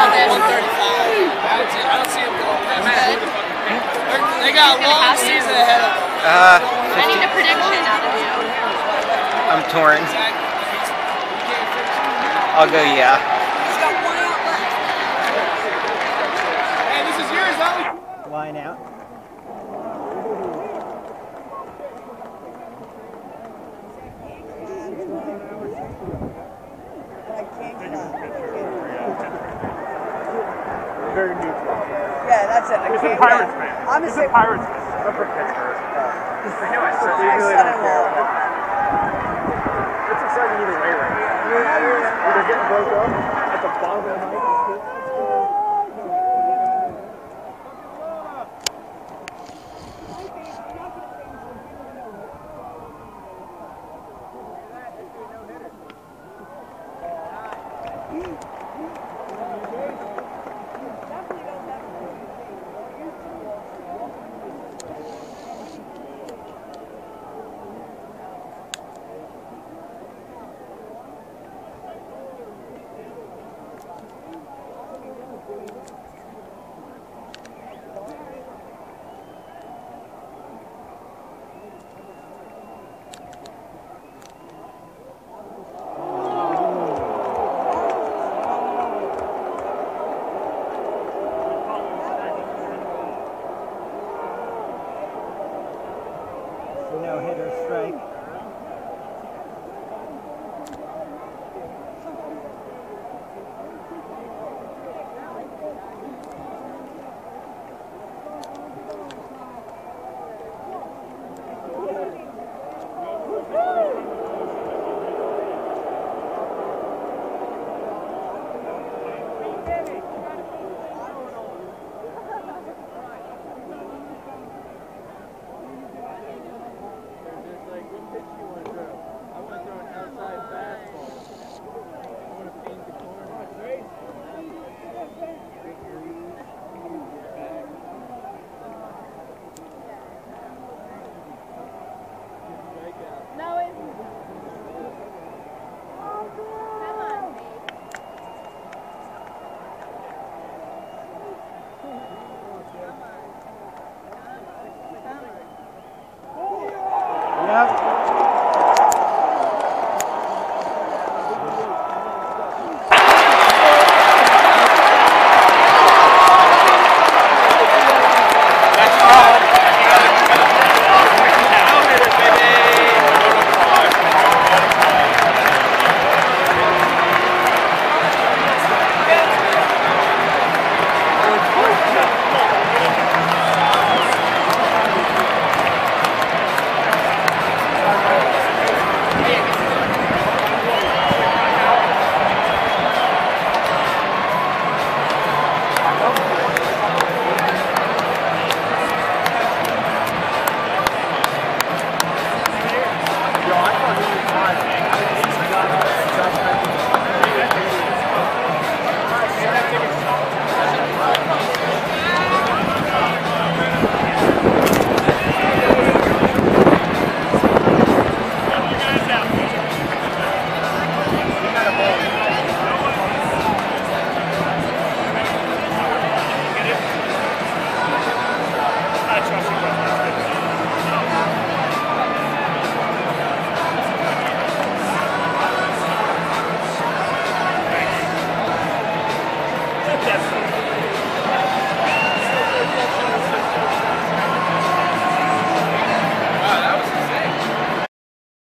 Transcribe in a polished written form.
I don't see him going past. They got a long season ahead of them. I need a prediction out of you. I'm torn. I'll go yeah. He's got 1 out left. Hey, this is yours, huh? Line out. Very neutral. Yeah, that's it. He's a Pirates fan. I'm He's a Pirates fan. I'm from Pittsburgh. I knew I said they really don't care. It's exciting either way right now. Either getting broke up at the bottom of the night. No hitter strike. Yep.